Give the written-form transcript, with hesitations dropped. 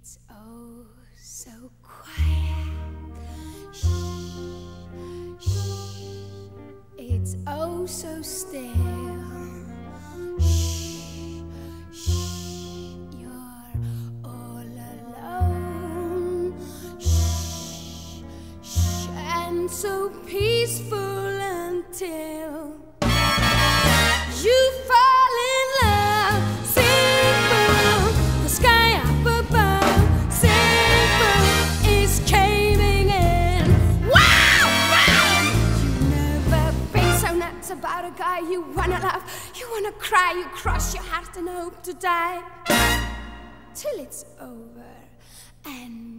It's oh so quiet. Shh, shh. It's oh so still. Shh, shh. You're all alone. Shh, shh. And so peaceful until you fall in love. Simple, the sky up above. Simple is caving in. Wow, wow. You never been so nuts about a guy you wanna love. You wanna cry, you cross your heart and hope to die till it's over. And